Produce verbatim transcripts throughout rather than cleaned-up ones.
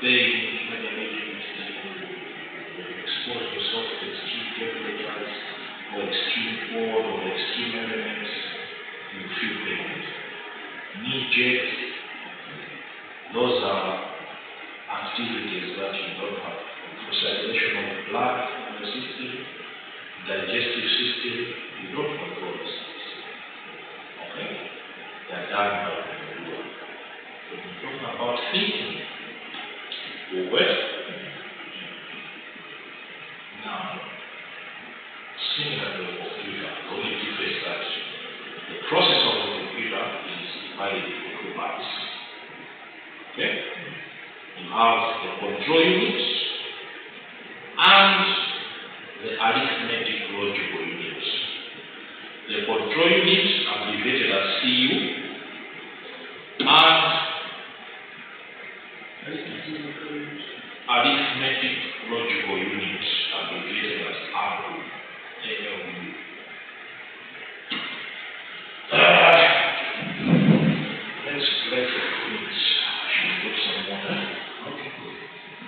saying when you're making you expose yourself to extreme temperatures or extreme cold or extreme elements, you feel pain. Knee jerk, those are activities that you don't have. For circulation of blood in the system, digestive system, you don't control those things. Okay? They are done by the doer. When we're talking about thinking, well, now, similar to the computer, the only difference is that the process of the computer is divided into two parts. Okay? You have the control unit and the arithmetic logical unit. The control unit, abbreviated as C U, and arithmetic logical unit, abbreviated as A L U. Uh, let's break the quiz. I should put some water. Okay, good.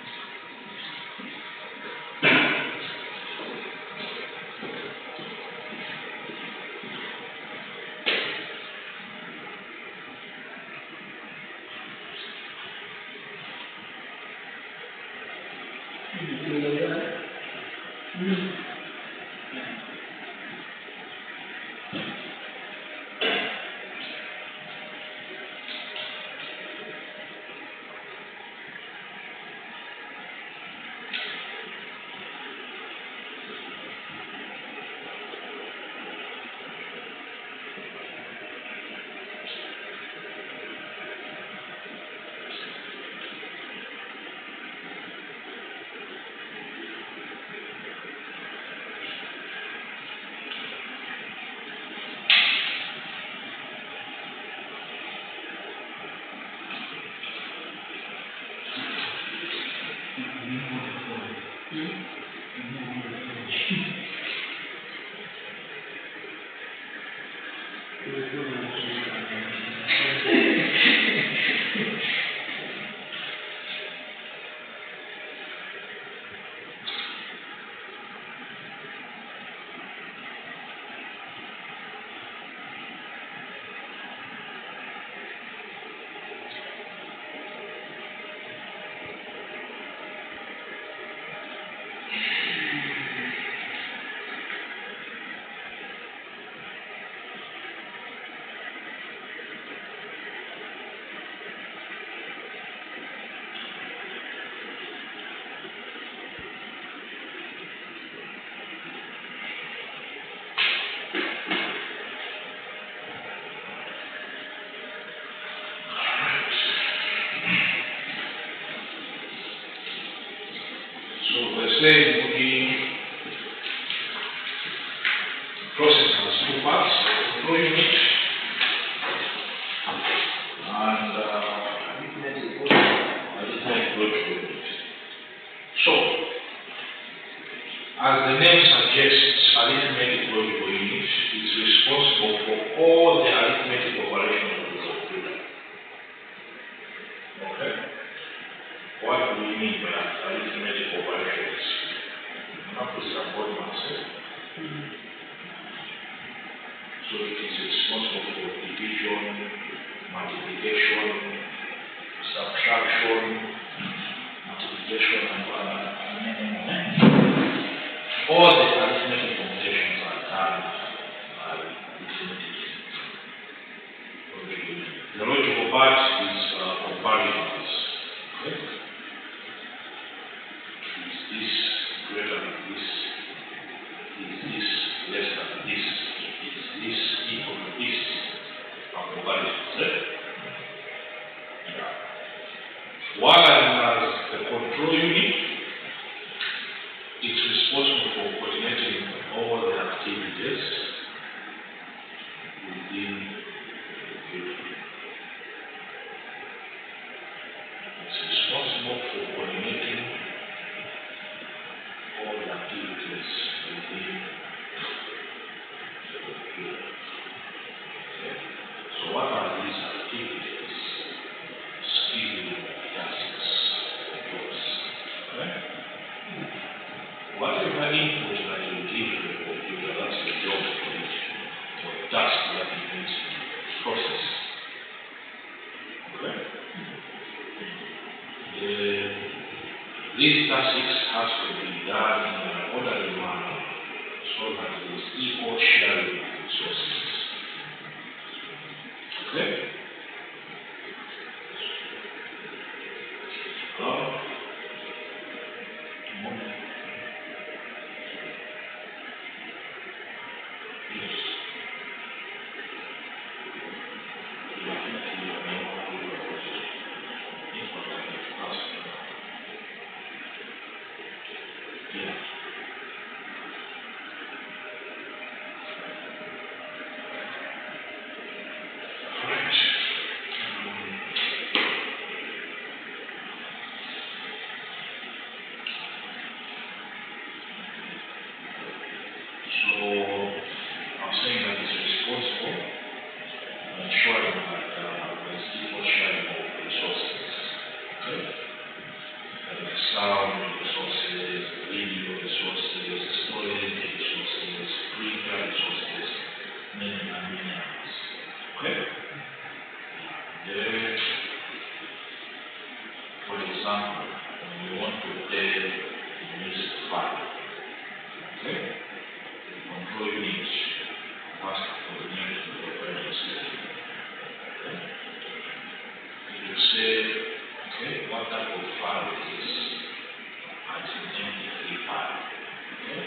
Saying the process has two parts, control unit and arithmetic logical unit. So, as the name suggests, arithmetic logical unit is responsible for all the arithmetic operations of the computer. Okay? What do we mean by arithmetic operations? Numbers are body masses. Mm-hmm. So it is responsible for division, multiplication, subtraction, multiplication, and uh, all the arithmetic computations are done by arithmetic. The logical part is uh, comparisons. Okay? Is this greater than this? Is this less than this? Is this equal to this? And comparisons. Eh? Yeah. While as the control unit, it's responsible for coordinating all the activities within the computer. This statistics has to be done in an orderly manner so that there is equal sharing of resources. Okay? Hello? Morning. Yes. You are thinking you are not doing your question. It's what I have to ask you. Yeah. Right. Um, so I'm saying that it's responsible for ensuring that uh, there's equal sharing of resources. Okay? That the sound resources, video resources, storage resources, printer resources, many and many others. Okay? Then, for example, when you want to play the music file, okay? The control unit has to coordinate with the operating system. Okay? If you say, okay, what type of file is this? It's an M P three file. Okay?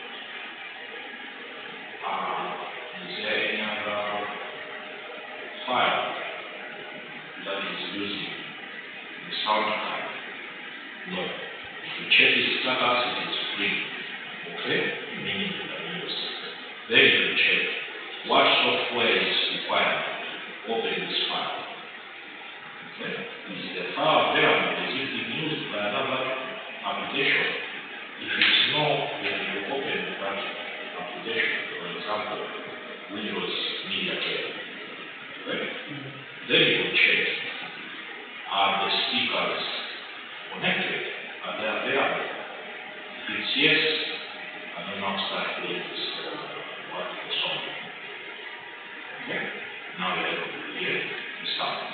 Uh, is there any other file that is using the sound card? No. If you check the status, it is free. Okay? Meaning you can use it. Then you check what software is required to open this file. Okay? Is the file available? Is it being used by another application? If it's no, then you open that application. For example, Windows Media Player. Okay? Then you will check, are the speakers connected? Are they available? If it's yes, and then now start playing this uh, what the song. Okay? Now you're able to hear the sound.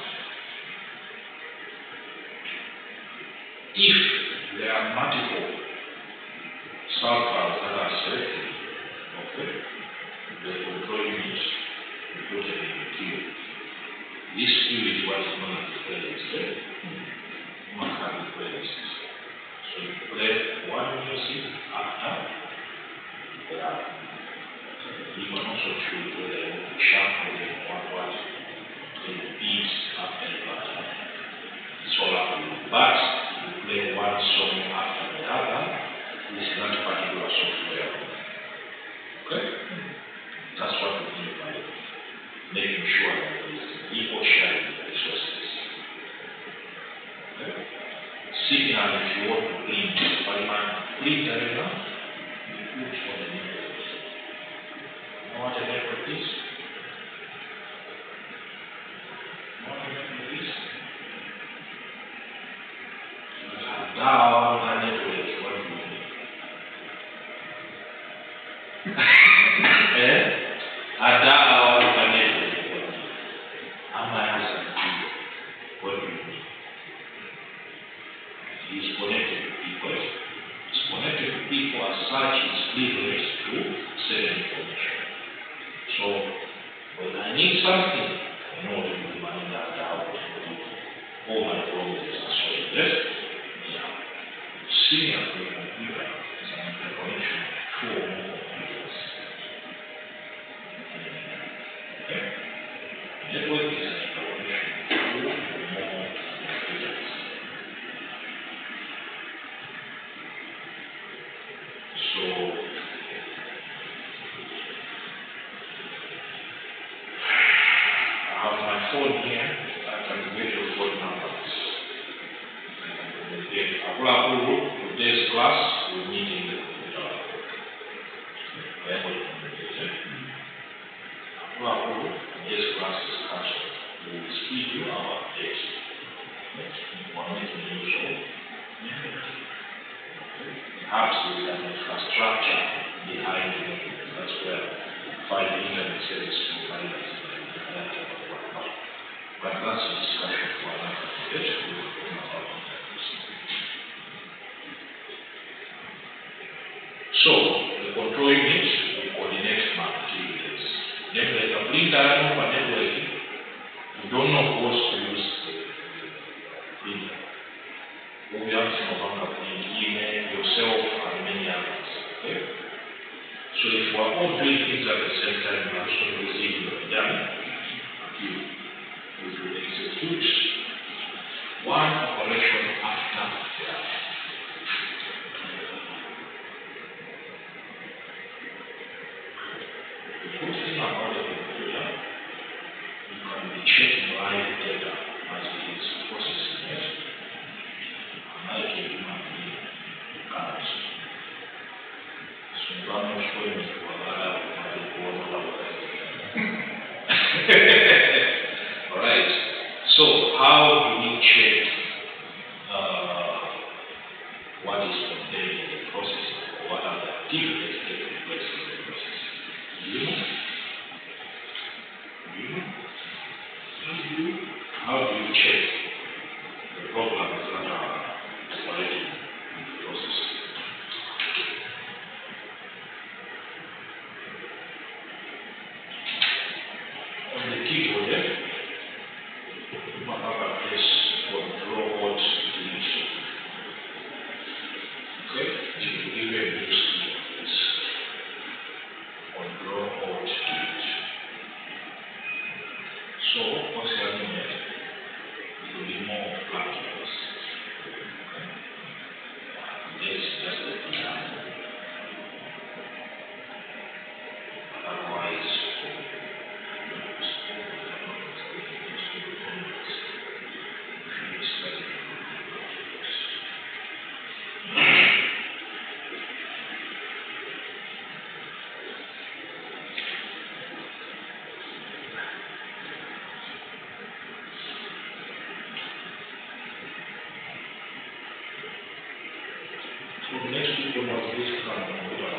If there are multiple sound files that are selected, okay, the control unit will put it in the queue. This queue is what is known as the playlist. Okay? You must have the playlist. So you play one music after the other. You can also choose whether you want to shuffle or you want what the beats after the other. It's all up to you. But if you play one song after the other, this is not particular software. Okay? That's what we mean by making sure that there is equal sharing of resources. Okay? Similarly, if you want to print, but you can print right now, you put on the network. You know what a network is? You know what a network is? Down a network, what do you mean? Eh? A down a network, what do you mean? I'm asking you, what do you mean? It's connected to people. It's connected to people as such, it's privileged to certain information. So, when I need something, I know to remind that out of all my problems are solved. Yes? Yeah. Senior to a computer is an interconnection of two or more computers. Okay? Network is an interconnection of two or more computers. So, I have my phone here. I can get your phone numbers. Again, Apulaku, today's class, we meet in the computer lab. Apulaku, today's class is cancelled. We will speed you our updates. We're making use of internet. Perhaps there is an infrastructure behind the network. That's where five internet service providers and whatnot. But that's a discussion for another day. We'll talk about that. don't know who wants to use the printer. What we have to know about the email, yourself, and many others. Okay? So if we are all doing things at the same time, we are also receiving the done. You will execute one operation after the other. The good thing about the computer, you can be checking live data as it is processing it. Unlike a human being, you can't. So vamos con mi cuadrada para el cuadrado. Alright, so how do we check uh, what is contained in the process, or what are the activities taking place in the process? Do you know? Do you know? How do you, how do you check the programs that are operating in the process? On the keyboard, yeah? You might have a place control alt delete. Okay? It will give you a new screen like this. Control alt delete. So what's happening here? It will be more black lines. Okay? This is just the example. Otherwise, so the next people must be come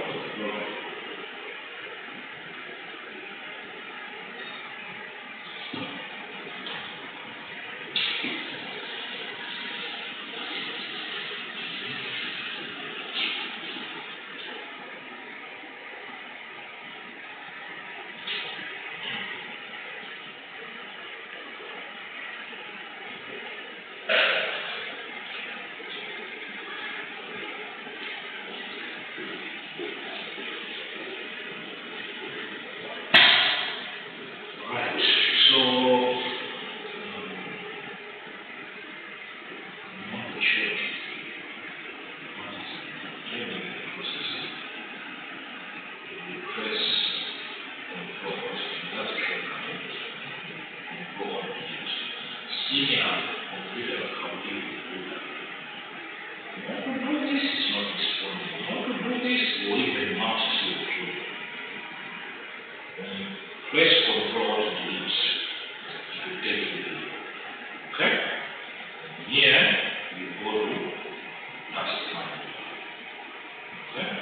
press control to delete. It will take you there. Okay? Here you go to task manager. Okay?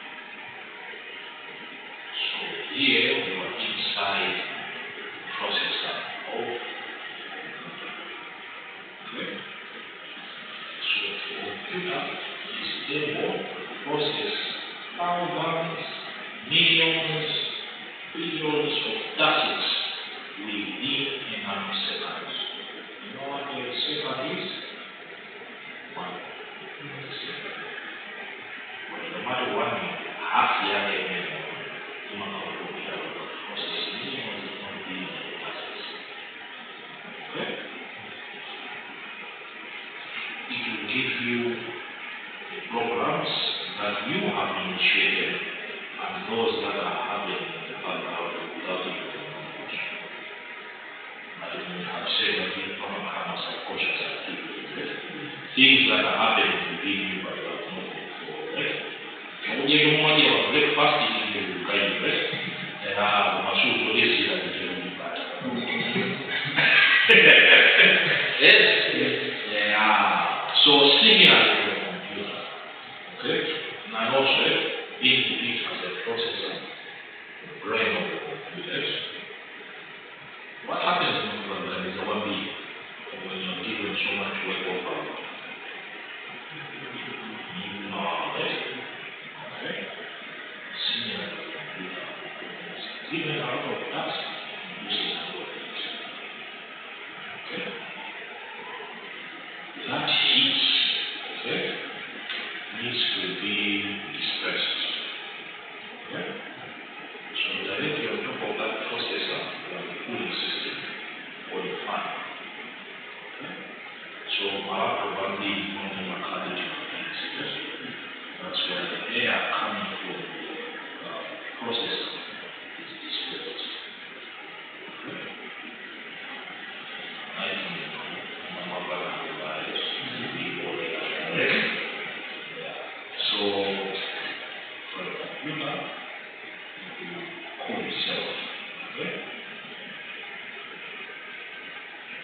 So here you are inside the processor of okay? So the computer is able to process thousands, millions, billions of tasks within a nanosecond. You know what a second is? One second. But no matter one minute, half the other minute, you might have a computer that will process millions, if not billions of tasks. Okay? It will give you the programs that you have initiated and those that are happening in the background without even knowledge. I mean, I've said that you don't have subconscious activities. Things that are happening within you but you have not before, right? When you don't want your breakfast, it will guide you, right? And I have my shoes for this year and you will be bad. Yes? Yeah. So, similar to the computer. Okay? And also, being believed as a processor, the brain of the computers. What happens in the program is one being when you're given so much work or power. You know it. Okay? Similar to the computer. Given a lot of tasks, you see how it is.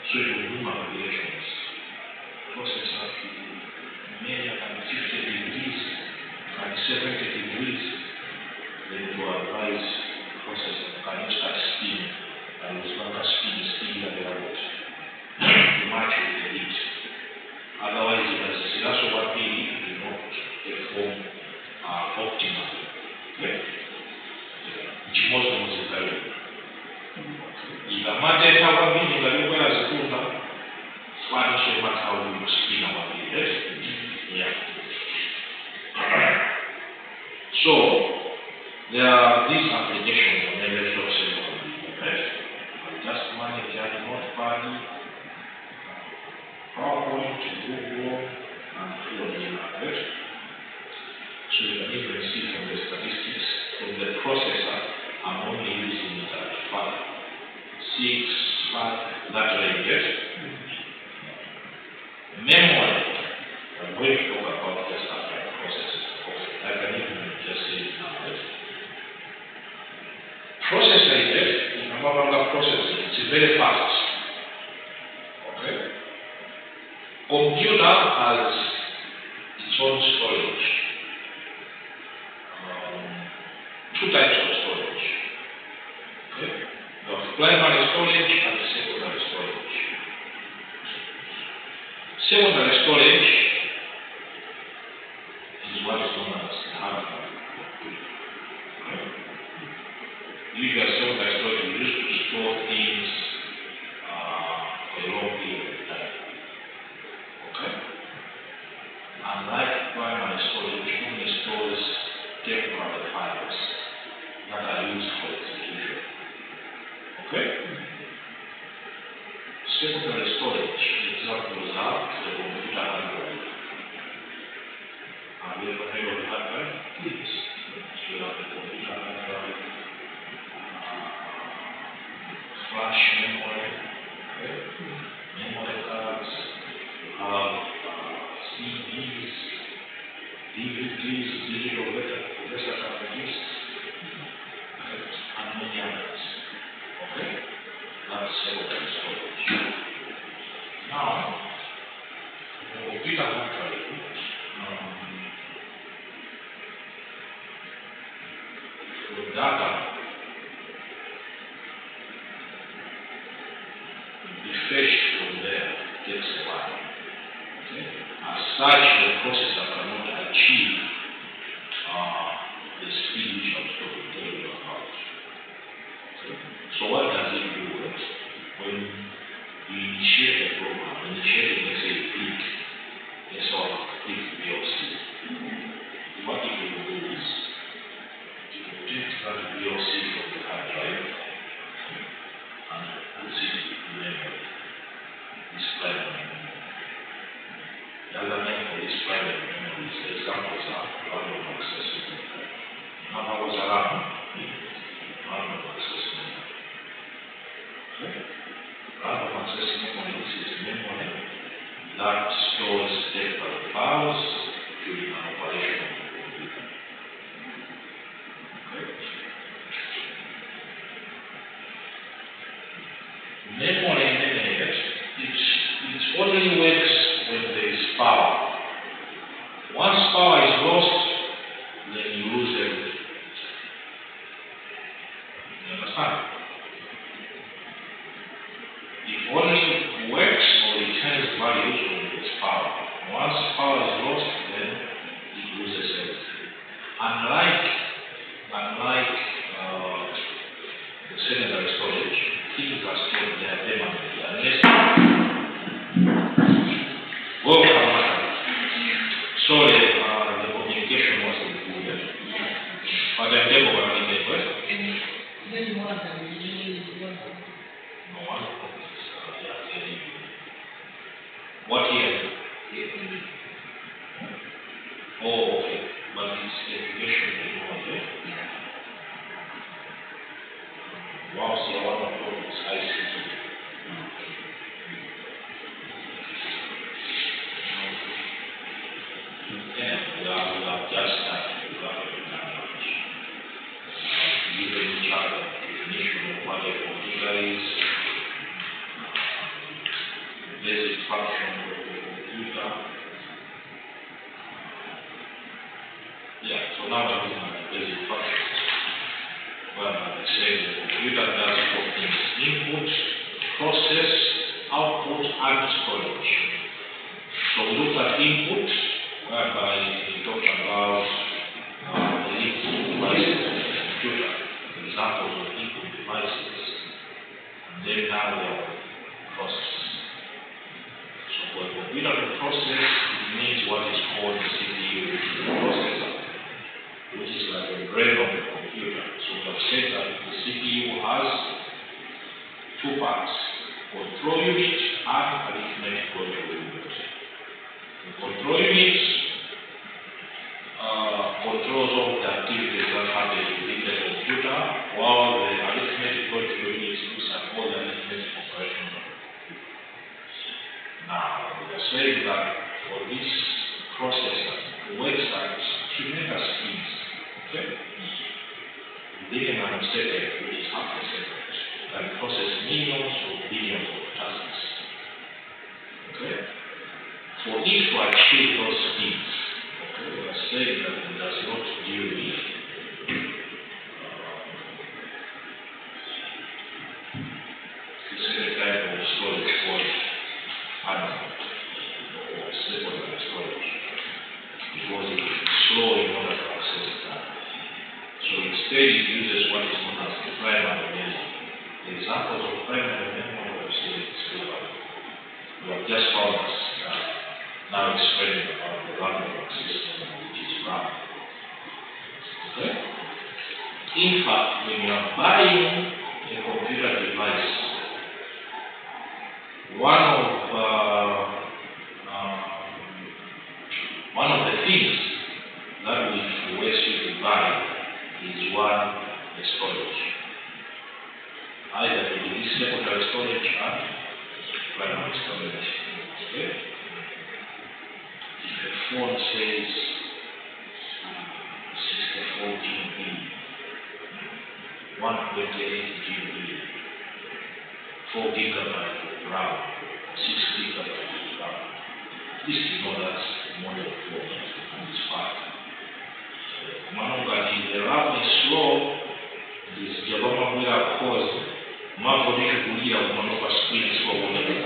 So you will do manipulations. Processor many can fifty degrees and seventy degrees. Then to advise processor can you start spinning and it's not a spin spin and the robot. You match with the heat. Otherwise it has that's what we do not perform uh, optimal. Okay? Which most of us value. If a matter how being the local as a school now, one so much how we spin our yes? Yeah. So there are these applications on every source. Okay? Just manage the notepad, PowerPoint, Google, and fill in it. So you can even see from the statistics from the processor, I'm only using it at five, six, five, that range. Memory, I'm going to talk about the stuff like processors. I can even just say it now. Processor is in a mobile processor, it's very fast. Okay? Computer has its own storage. Um, two types of storage. Okay? You have primary storage and secondary storage. Secondary storage is what is known as hard drive. Okay? Usually secondary storage is used to store things uh, for a long period of time. Okay? Unlike primary storage, which only stores temporary files that are used for execution. Okay? Secondary storage examples are the computer hard drive. Have you ever heard of hard drive? Yes. So you have the computer hard drive, uh, flash memory, okay? Memory cards, you have uh, C Ds, D V Ds, digital versatile discs, and many others. Okay? That's secondary storage. Now, the computer hard drive, um, for data, the fetch from there takes a while. Okay? As such, the processor cannot achieve uh, the speed which I was talking to you about. Okay? So what does it do? When you initiate a program, initiate, let's say, click, let's say, click V L C. What it will do is, it will take that V L C from the hard drive and puts it in memory, this primary memory. The other name for this primary memory is the examples are random access memory. Number was around random access memory. Okay? Random access memory is memory that stores temporary files during an operation of the computer. Okay? Memory memory, it, it only works when there is power. Once power is lost, then you lose everything. You understand? It only works or returns values when there is power. Once power is lost, then it loses everything. Unlike, unlike uh, the secondary storage, things are stored there permanently. Unless welcome, madam. Sorry, uh, the communication wasn't good. But I'm able to communicate well. No one. What year? Oh, okay. But it's education technology. Once you want to go, it's I C T. function of the computer. Yeah, so now I'm looking at the basic functions. Well, I say the computer does four things: input, process, output, and storage. So we look at input, whereby we talk about uh, the input devices of the computer, examples of input devices, and then now we have process. So for a computer to process, it needs what is called the C P U, which is the processor, which is like the brain of the computer. So we have said that the C P U has two parts: control unit and arithmetic control unit. The control unit uh, controls all the activities that happen within the computer, while the arithmetic control unit looks at all the arithmetic operations of the computer. Now, we are saying that for this processor to work at tremendous speeds, okay, within a nanosecond, which is half a second, can process millions or billions of tasks. Okay? For it to achieve those speeds, okay, we are saying that it does not deal with the same type of storage called analog or secondary storage, because it is slow in order to access that. So instead, it uses what is known as the primary memory. The examples of primary memory we have seen in school, we have just found us uh, now explaining about the random system, which is RAM. Okay? In fact, when you are buying a computer device, one of uh, uh, one of the things that we request you to buy is one, the storage. Either it is secondary storage and primary storage. Okay? If a phone says sixty-four G B, one twenty-eight G B, four gigabytes of RAM, six gigabytes of RAM, at least you know that's model four and it's fast. Manongati, the RAM is slow, this Jabama will have caused Mavonic Bulia Monopa screen slow.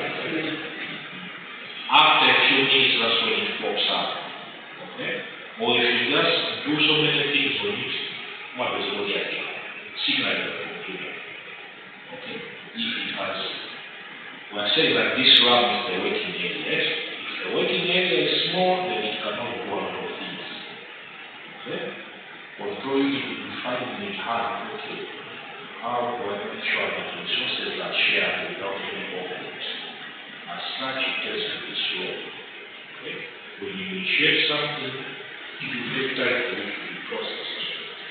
After a few minutes, that's when it pops up. Okay? Or if you just do so many things on it, what is what you are doing? Signal the computer. Okay? If it has, we are saying that this RAM is the working area. Yes? If the working area is small, then it cannot do a lot of things. Okay? Control unit will be finding it hard. Okay? How do I make sure that resources are shared without any conflict? As such, it tends to be slow. Okay? When you initiate something, it will take time for it to be processed.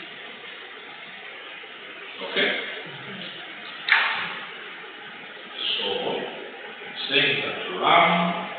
Okay? So, saying that RAM,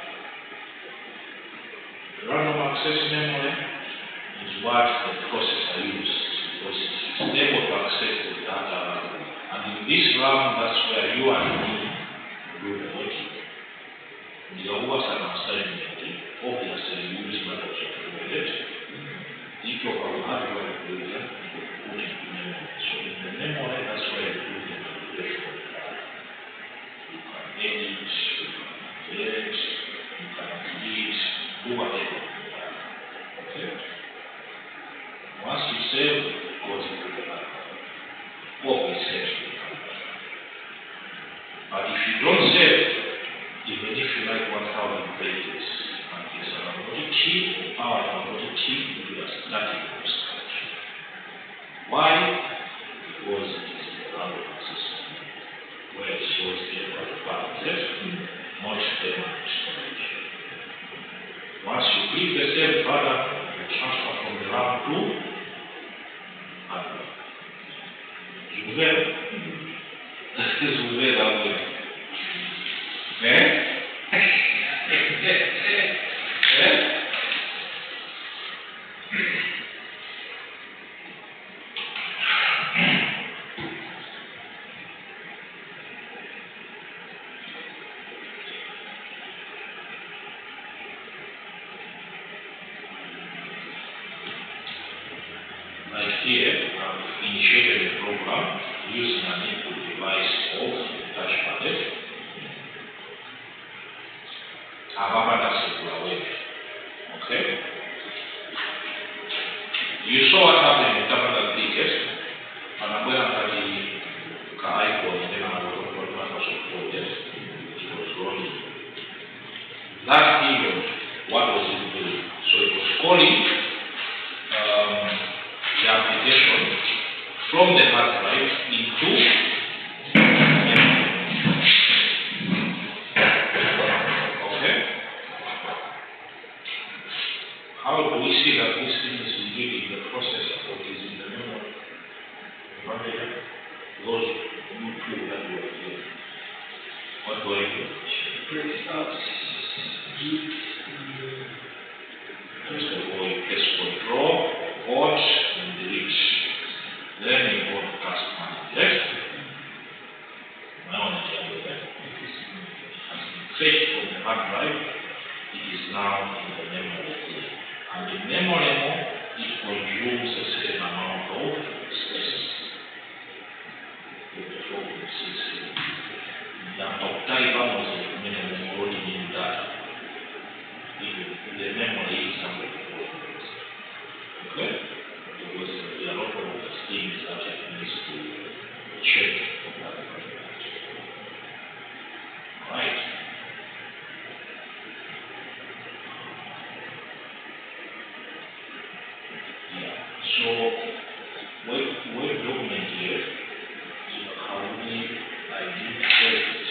random access memory, is what the processor uses, because it is able to access the data. And in this RAM, that's where you and me do the working. The was an assignment, obviously use Microsoft Word. If you have hardware builder, you put it in memory. So in the memory, that's where you do the manipulation of the data. You can edit, you can create, you can delete, do whatever. Okay? Once you save, it goes into the hardware. Or we save to the hardware. But if you don't save, even if you like one thousand pages, and it's an automatic cheap or power automatic cheap, you are starting from scratch. Why? Because it is a random system where it shows the parameters, not permanent storage. Once you click the save button, you transfer from the RAM to hardware. You will. This will be that way. Eh? using an input device of touchpad. Ababa dasegula web. Okay? You saw what happened in terminal tickets. And I'm going to have the icon and then I'm going to put Microsoft Project. It was running. That period, what was it doing? So it was calling um, the application from the hard drive into okay. How do we see that this thing is indeed in the processor or is in the memory? Those new two that were here. What do I do? Press out. First of all, you press control, alt, and delete. Then you go to task manager. Now on the table, it has been fetched from the hard drive. It is now in the memory. And the memory, it consumes a certain amount of space. The memory is somewhere. Okay? Because there are a lot of things that it needs to check. Right? Yeah. So, web, web document here, so how we identify it.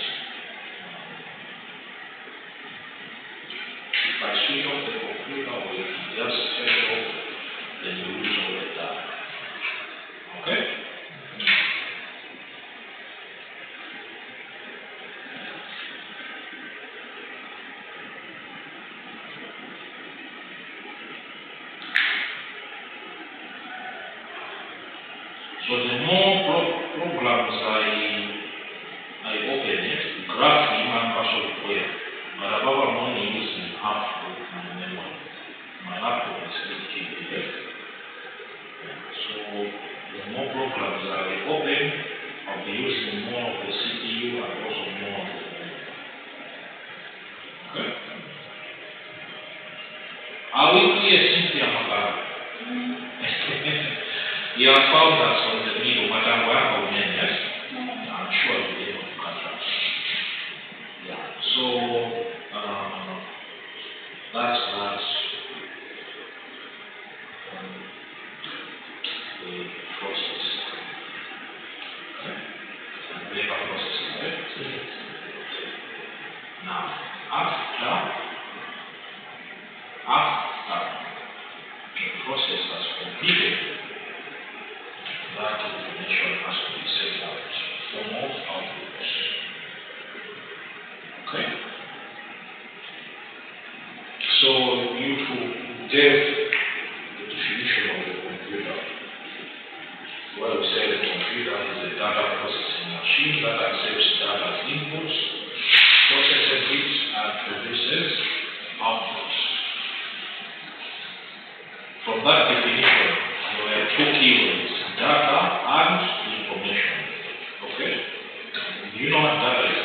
If I switch off the computer or if you just turn off, then you lose all the data. Okay? So the more pro programs I I open it, graph the Microsoft Word, but above I'm only using half of my memory. My laptop is eight gigabytes. So the more programs I open, I'll be using more of the C P U and also more of the memory. Okay? Are we clear, Cynthia Magara? You have found us on the middle, Madam Wang, yes? I'm sure you'll be able to catch up. Yeah. So um, that's that's um, the process. Okay. And paper processing, right? Now, after after the process has completed, that information has to be sent out for more outputs. Okay? So you to get the definition of the computer. Well, we say the computer is a data processing machine that accepts data as inputs, processes it, and produces outputs. From that definition, there are two keywords: data and information. Okay? Do you know what data is?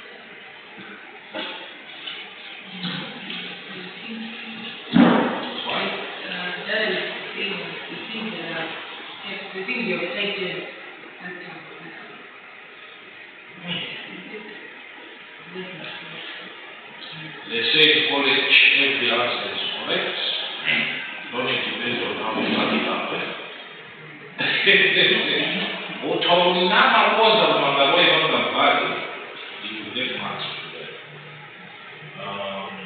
What? Uh, data is the thing, the thing that are, the thing you're taking and They say college, every answer is correct. It only depends on how you start it up. Utaulizana woza unaangalia kwanza mbali you get much. Um,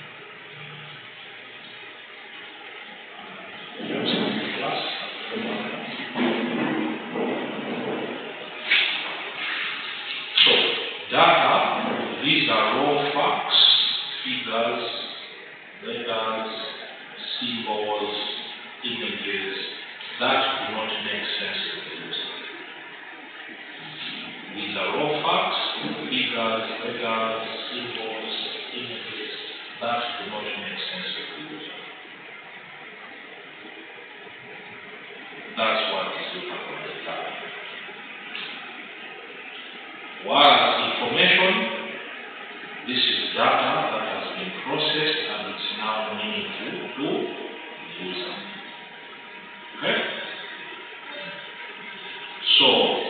so data, these are raw facts, figures, letters, symbols, images that do not make sense to the user. These are raw facts, figures, letters, symbols, images that do not make sense to the user. That's what is the purpose of the data. While information, this is data that has been processed and it's now meaningful to the user. Okay? So,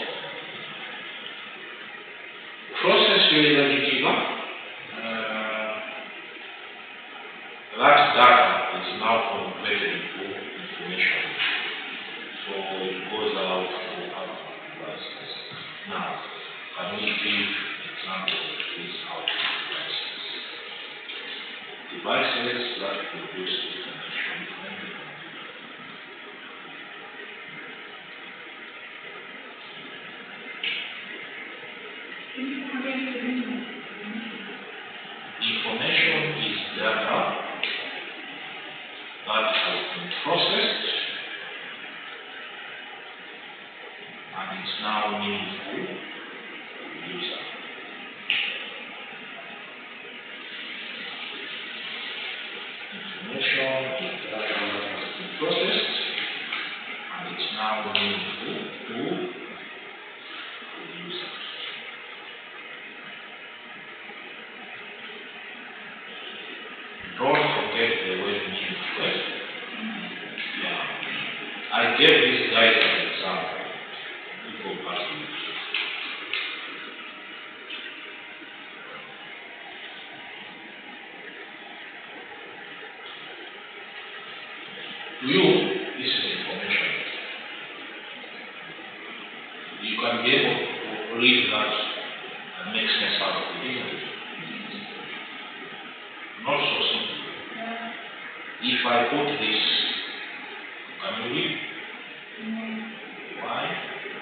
process yoyeragikiba, uh, that data is now converted into information. So it goes out to our devices. Now, can we give examples of these output devices? Devices that produce information. Information is data that has been processed and is now meaningful to the user. Information is data that has been processed and it's now meaningful to the user. Don't forget the word meaningful. Yeah. I gave these guys an example. People pass it. To you, this is information. You can be able to read that and make sense out of it, isn't it? Not so simple. If I put this, can you read? Why?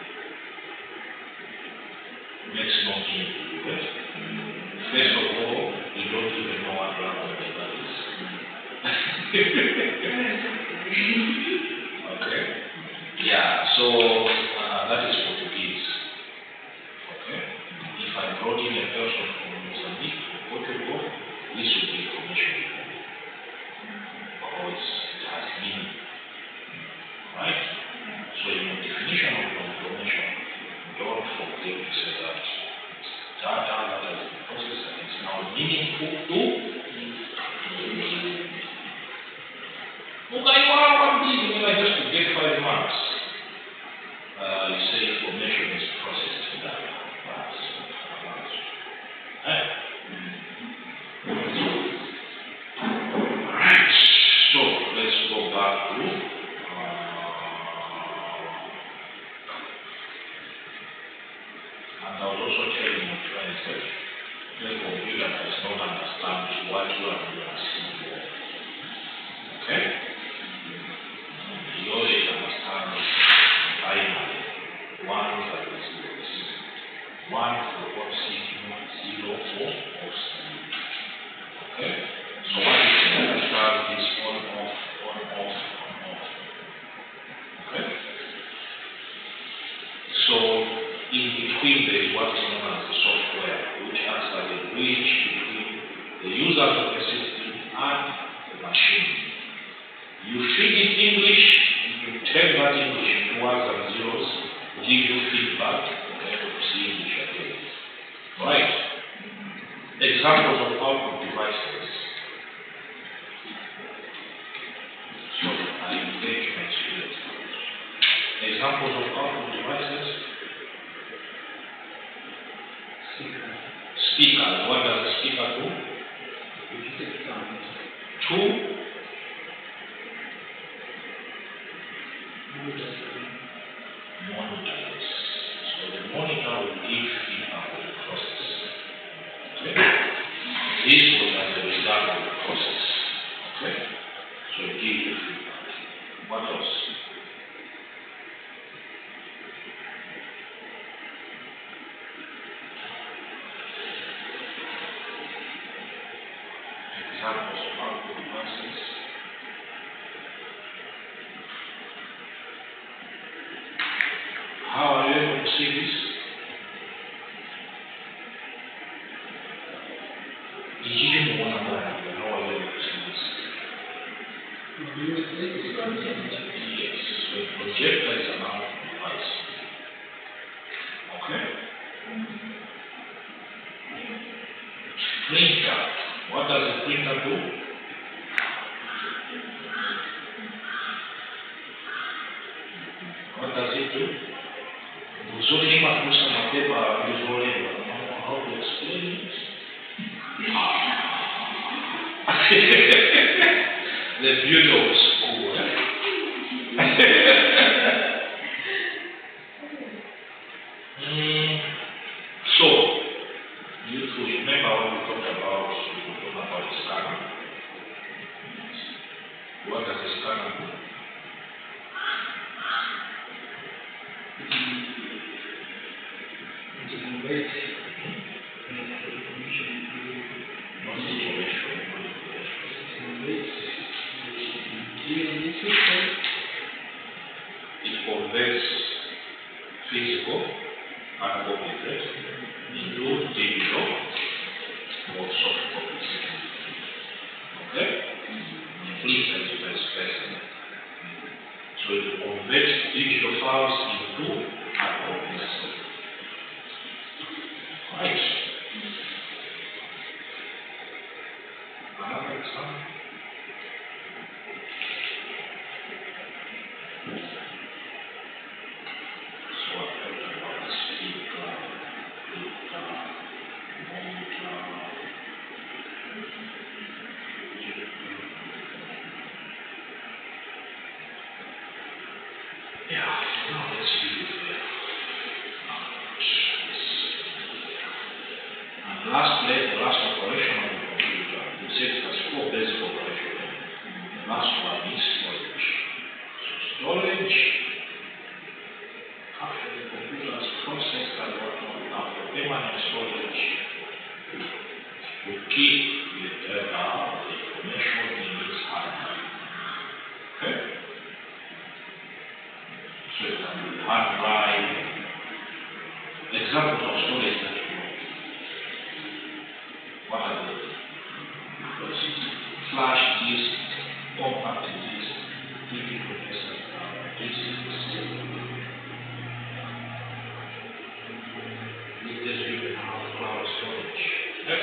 It makes no meaning to you, right? First of all, you don't even know what language that is. Okay? Yeah, so uh, that is Portuguese. Okay? If I brought in a person from Mozambique or Portugal, this would be information. Because it has meaning. Right? So in the definition of information, don't forget to say that data that has been processed and is now meaningful to okay, well, one thing, when I just to get five marks, uh, you say information is processed in data. Right? Alright, so let's go back to and I was also telling my friends that the computer does not understand what you are doing as keyboard. Okay? You always understand binary. One that is zeros. One for what signal, zero for or signal. Okay? So what you can understand is on off, on off, on off. Okay? So in between there is what is known as the software, which acts as a bridge between the users of the system and the machine. You feed it English, you turn that English into ones and zeros, give you feedback, okay, to see English again. Right? Examples of output devices. So I engage my students. Examples of output devices. Speakers. What does a speaker do? Two. Monitors. So the monitor will give feedback on the process. Okay? This was as a result of the process. Okay? So it gives you feedback. What else? Examples of output devices. How are you able to see this? Did you even want to know how are you able to see this? Yes, so a projector is an output device. Okay? Printer. What does the printer do? What does it do? Usually, my personal paper is rolling. I don't know how to explain it. The beauty of school. Eh? mm, so, you to remember what we talked about, we talked about the scanner. What does the scanner do? It converts physical and cognitive into digital or soft copies. Okay? Printer is very special. So it converts digital files into hard copies. Right? Another example. Yeah, now let's do it there. And last play, the last operation of the computer, we said it has four basic operations. The last one is storage. So storage, after the computer has processed and whatnot, now for permanent storage, to keep the data or the information in its hard drive. Okay? So it can be hard drive. Examples of storage that you know. What are they? Flash disk, compact disk, D V D processor, disk, with this we can have cloud storage. Okay?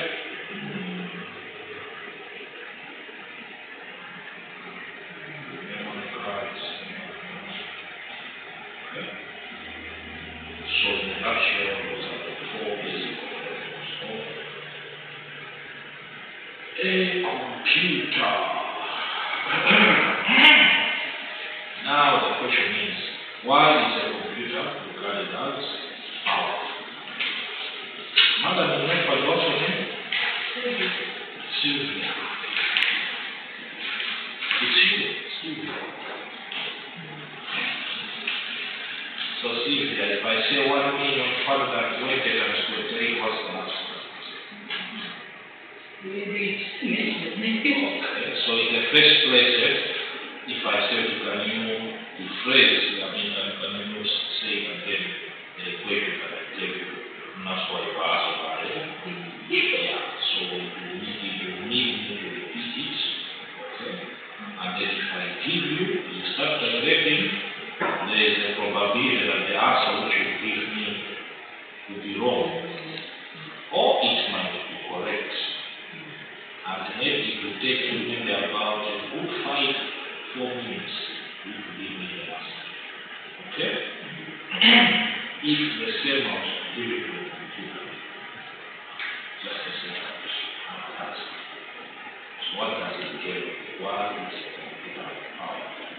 Memory cards. Okay? So in a nutshell, those are the four basic operations of a computer. Now the question is, why is a computer regarded as powerful? Madam, you know what was your name? Sylvia. It's you, Sylvia. So Sylvia, if I say one million five hundred twenty times twenty-three, what's the last one? Maybe Okay, so in the first place, eh, if I say to can you rephrase, I mean, can, can you say again the equation that I gave you? And that's why you asked about it. Yeah, so you need, you need me to repeat it. Okay, and then if I give you, you start calculating, there is a probability that the answer which you give me will be wrong, or it might be correct. And maybe it will take you maybe about a good five, four minutes to give me the answer. Okay? If the same amount give it to the computer, just the same amount. So what does it get? Why is the computer powerful?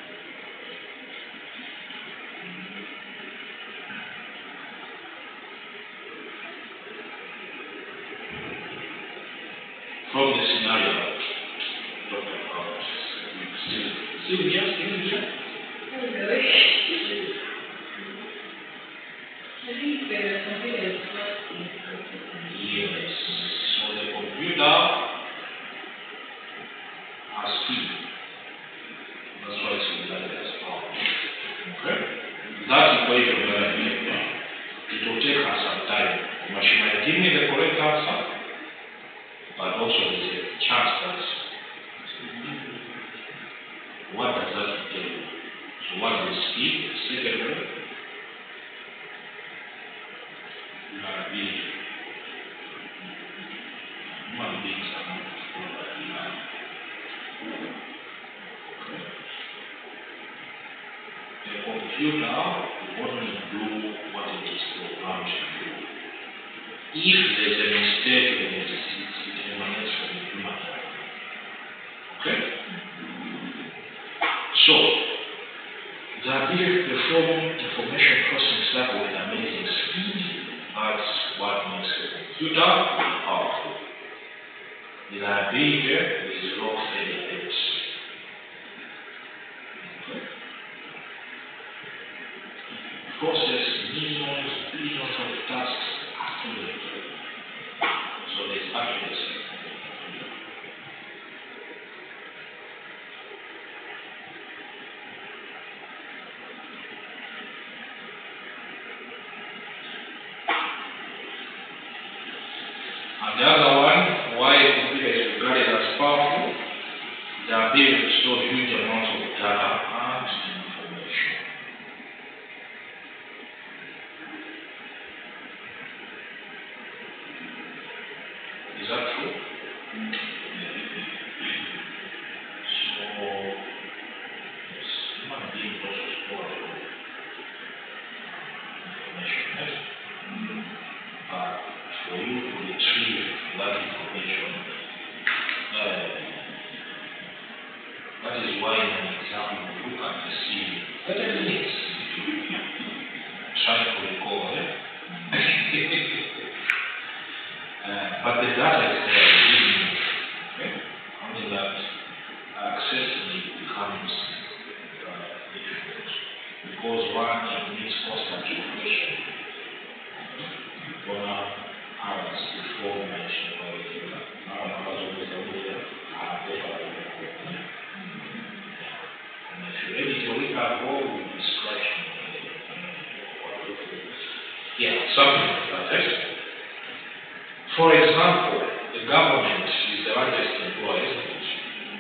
From the scenario talked about, Sylvia, Sylvia. Hello. I think the computer is working. Yes. So the computer has speed. That's why it's regarded as power. Okay? That equation that I gave you, it will take us some time. The machine might give me the correct answer, but also there's a chance that what does that tell you? So what is speed? Secondary, reliability. Human computer will only do what it is programmed to do. If there's a mistake in it, it emanates from the human mind. Okay? So, the ability to perform information processing stuff with amazing speed, that's what makes a computer powerful. Reliability is low failure. Okay? Process millions, billions of tasks accurately. So there's accuracy. And the other one, why a computer is regarded as powerful, the ability to store huge amounts of data and information. Is that true? So, yes, human beings also store information, yes? But for you to retrieve that information, uh, that is why in an exam you look at the C V, thirty minutes, trying to recall, eh? uh, but the data is there within you, okay? Only that accessing it becomes uh, difficult, because one, it needs constant refreshing. One hours before mentioned by the now hours always a little and if you're ready to read that whole instruction, yeah, something like that, right? For example, the government is the largest employer, isn't it?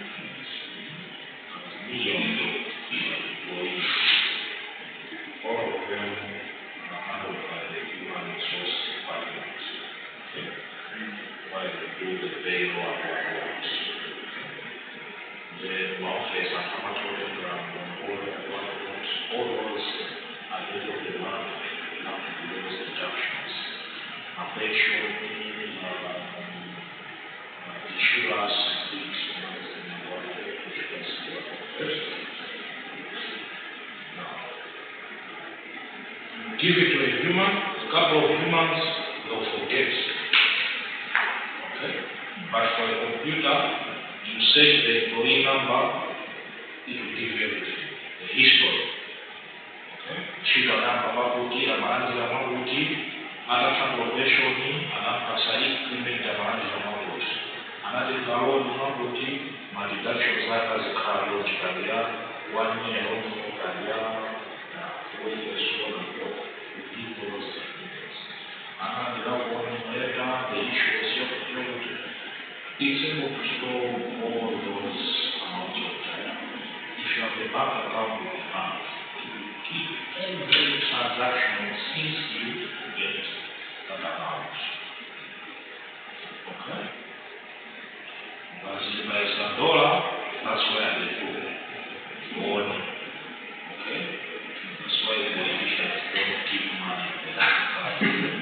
Millions of employees. All of them are handled by the human resource department. Okay? Why they do the payroll and whatnot. The office and how much of them are on all of whatnot. All those at the end of the month have to do those deductions. And make sure the uh, insurance is and whatever insurance is. Now, give it to a human, a couple of humans, they'll forget. Okay? But for a computer, you say the employee number, it will give you everything. The history. Okay? Shida namba mabuti, amaanzi ya mabuti, anata professioni, anata increment ya amaanzi ya mabuti. Anata ikaroni mabuti, ma-deduction zaka zikalo chikalia, one year old chikalia, na four years old and we give those things. And now warning letter, the issue is your priority. It's able to store all those amounts of data. If you have a bank account with the bank, it will keep every transaction since you get that amount. Okay? But if there is a dollar, that's where they do warning. Okay? That's why the politicians don't keep money in the bank account.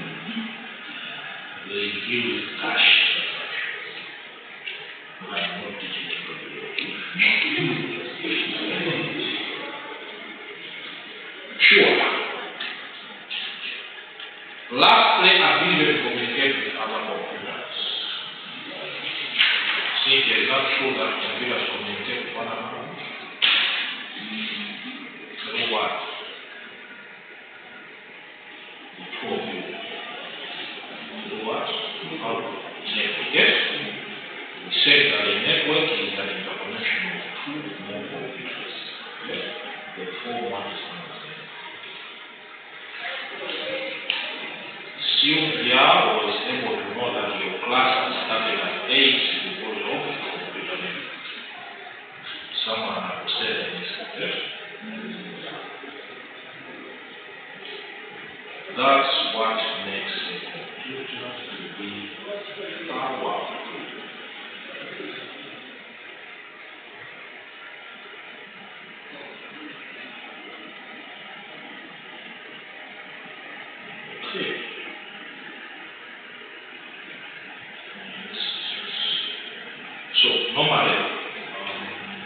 They deal with cash transactions. I am not teaching you. Sure. Lastly, ability to communicate with other computers. See, it is not true that computers communicate with one another. Through what? The two of you. Through what? How network. Yes? We said that a network is an interconnection of two or more computers. Yes? The form one is one. Sylvia was able to know that your class has started at eight because of computer network. Someone had said this. Yes? That's what makes a computer to be powerful. normally, um,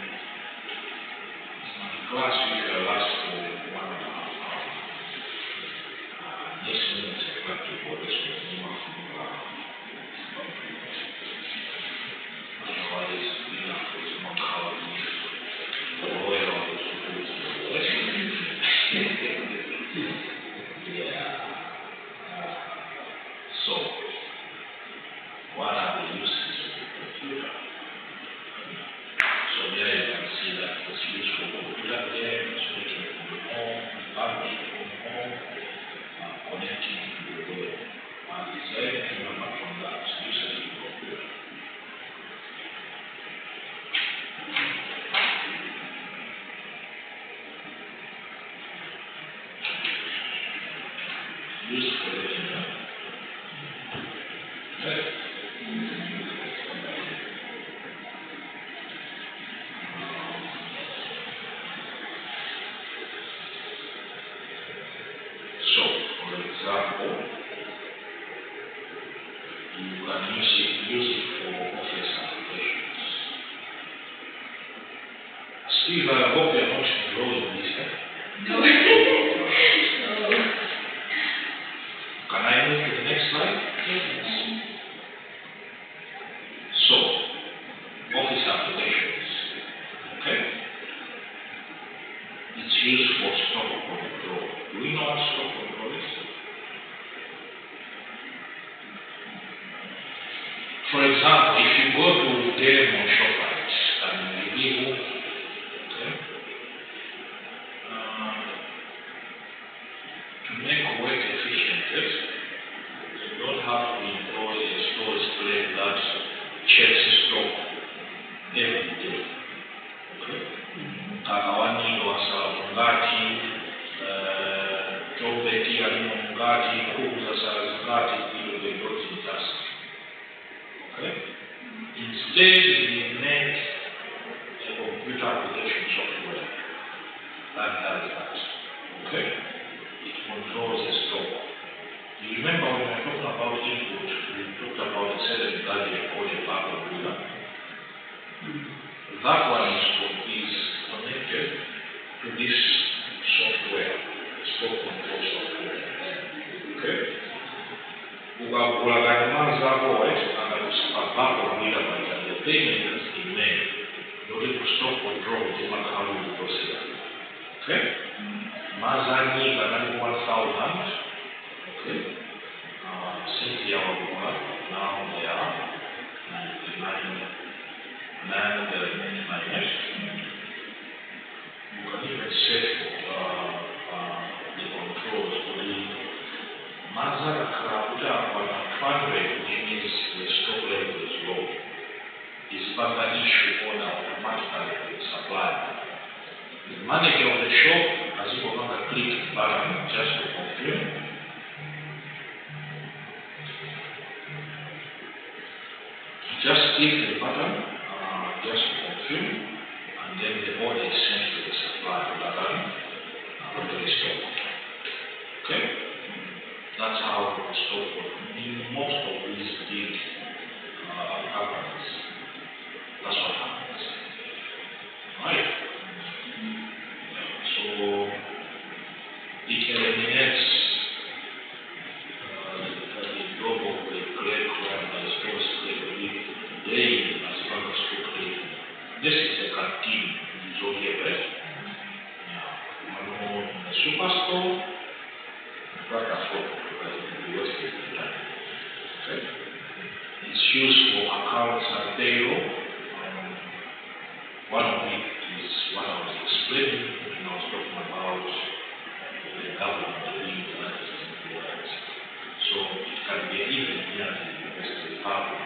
my class usually lasts for one and a half hours. Uh, next minute, I have to go this way, normal from uh, otherwise, we have to use more calories, oil on the food. Yeah. Uh, so, what are the uses of the computer? So there you can see that it's used for computer games, working from home, banking from home, uh, connecting to the web. And is there anything apart from that usage of the computer? Used for the internet. Okay. So, for example, you can use it, use it for office applications. Steve, I hope you're not drawing this. Eh? No. No. Can I move to the next slide? So, office applications. Okay? It's used for stock control. Do we know what stock control is? For example, if you go to Dell or Shoprite and you give, okay, uh, to make work efficient, yes, you don't have to employ a stores clerk that checks stock every day. Okay? Kakawani wasala mungati, chobeti alimo mungati, kuuza sala zingati, kilo they brought in task. Okay? Instead, we make a computer application software that does that. Okay? It controls the stock. You remember when we were talking about input, we talked about a certain gadget called a backup ruler. That one is, is connected to this software, stock control software. Okay? Ukagula maza hapo a backup ruler by the payment has been made in order to stop control the how you proceed. Okay? Maza ni kanani one thousand. Okay? Uh, simply our work, now they are ninety-nine. And the remaining minus. You can even set uh, uh, the controls for the Mazda Krabuta one hundred, which means the stock level is low. Is further issue order automatically with the supplier. The manager of the shop has even got a click button just to confirm. Just click the button. Just to confirm, and then the order is sent to the supplier rather than uh, to the stock. Okay? That's how the stock works. In most of these big uh, companies, that's what happens. Right? So, it eliminates uh, the, the job of the clerk where the store is playing as well as to create. This is the canteen in Zodiac, right? Yeah. One in the superstore, right after the West Indian. Okay? It's used for accounts and payroll. Um, one of it is what I was explaining when I was talking about the government being United States. So it can be even here in the Western Power.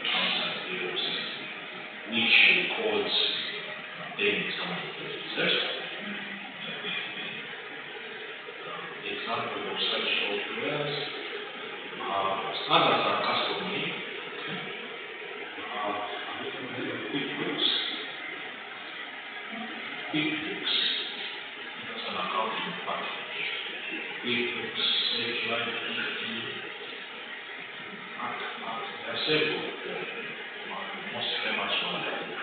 Which records payments coming to the possessor. Example of such softwares, uh, others are custom made. Okay. Uh, QuickBooks. QuickBooks. That's an accounting package. QuickBooks, Sage Line fifty. There are several. Most famous one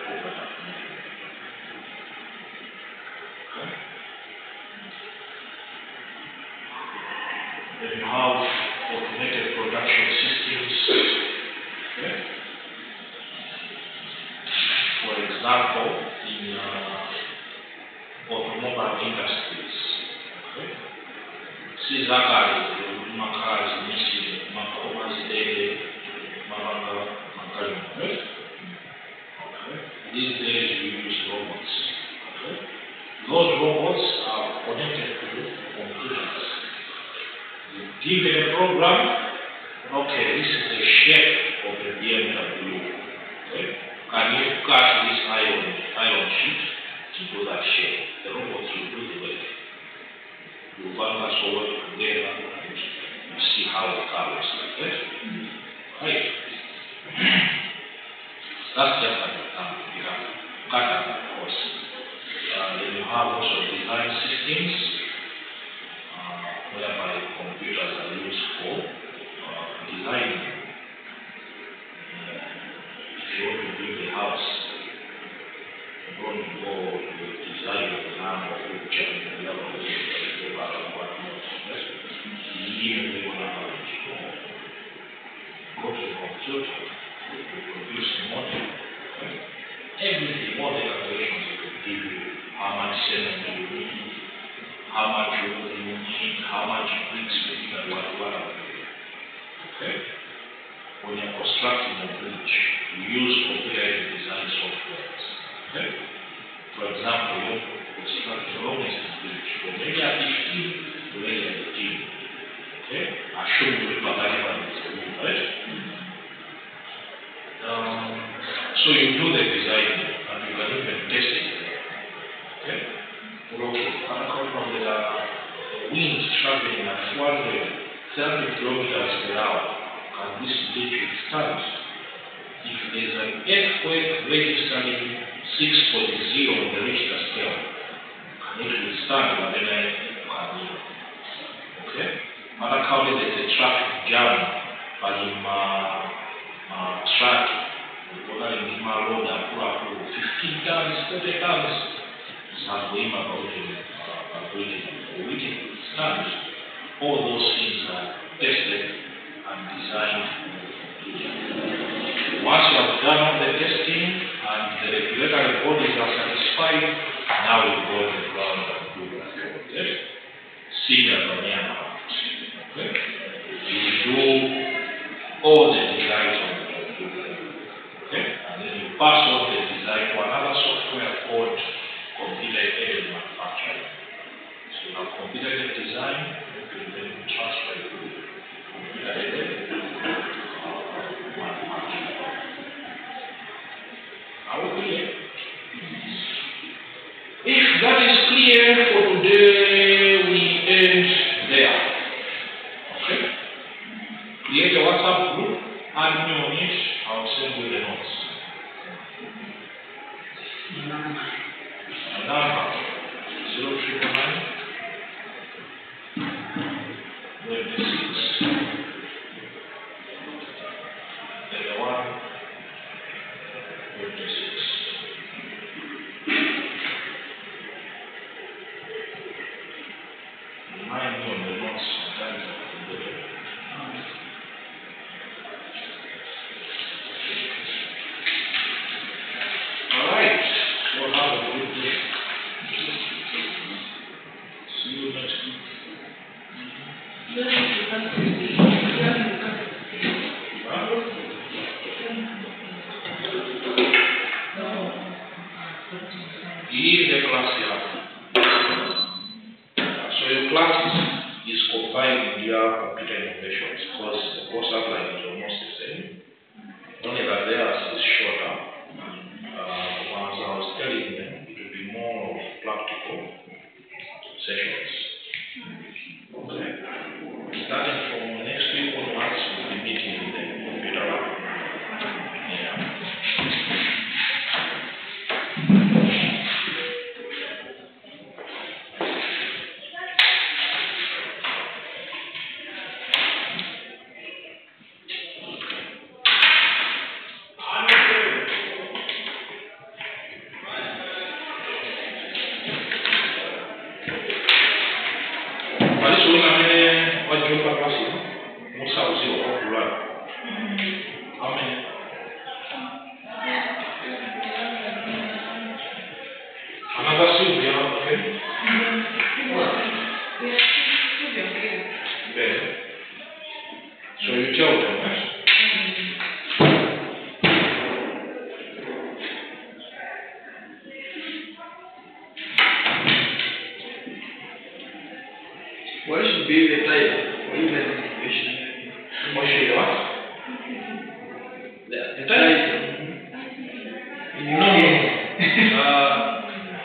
example, in uh, automobile industries. Okay? Sizakali, makazi, misi, makoma, zidele, mabanga, makali. Right? Okay? These days we use robots. Okay? Those robots are connected to computers. You give it a program. Okay, this is the shape of the B M W. Okay? Can you cut this iron, iron sheet to do that shape? The robots will do the work. You want us to work together and you see how it comes. Okay? Right? That's just an example. You have cut of course. Uh, then you have also design systems uh, whereby computers are used for designing. Uh, if you want to build a house, you don't go to the design of the land or picture and the level of the what not. Yes? Even they want to have go to the computer to produce a model. Right? Everything, all the calculations it will give you how much cement you need, how much wood you need, how much bricks you need, and what whatever. Okay? When you're constructing a bridge, you use computer-aided design software. Okay? For example, you construct the longest bridge from area fifteen to area eighteen. Okay? Assume you will have anyone is a wheel, right? Um, so you do the design and you can even test it. Okay? Well, okay, I'm coming from the uh, wind traveling at four hundred thirty kilometers per hour. Can this bridge withstand? If there's an earthquake registering six point zero on the Richter scale, can it withstand? But then I can. Okay? Other county there's a traffic jam by him uh, uh, track. We're in my road and pull up fifteen tons, thirty tons. Some way about uh, waiting for waiting stand. All those things are tested and designed. Once you have done all the testing and the regulatory bodies are satisfied, now you go to the ground and do that. Okay? Senior Daniel. Okay? You do all the designs on the computer. Okay? And then you pass on the design to another software called computer-aided manufacturing. So you have computer-aided design, you can then transfer it to computer-aided manufacturing. Are we clear? If that is clear for today, we end there. Okay? Create a WhatsApp group, add me on it, I'll send you the notes. Number zero triple nine twenty six thirty one twenty six. Remind me on the notes sometimes of the day. All right. We'll have a good day. See you next week. Leave the class here. So your class is, is combined with your computer innovations because the course outline is almost the same. Only that theirs is shorter. Uh, as I was telling them, it will be more of practical sessions. Okay. Starting from next week onwards, we'll be meeting in the computer lab. Yeah. Uh,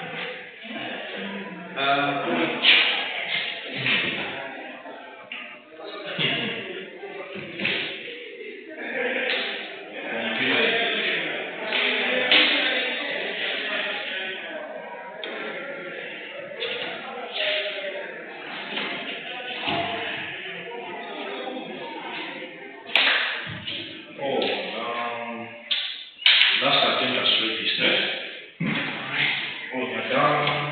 uh, oh, um, last agenda straight is that. Oh, madam.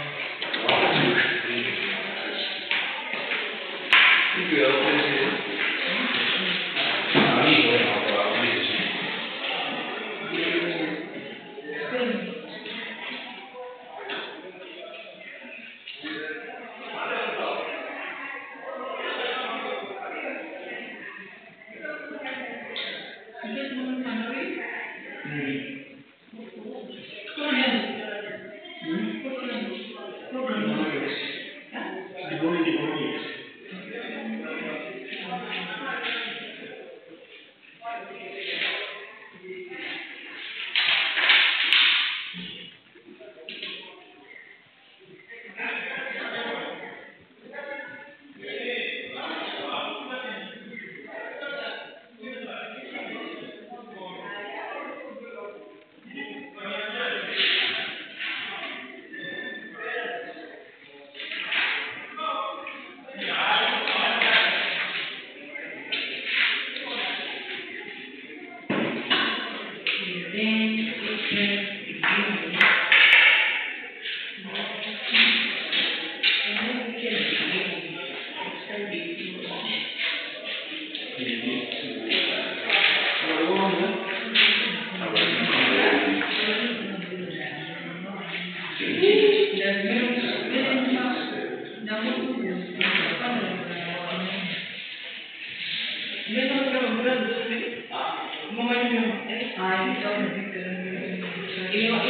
Ay,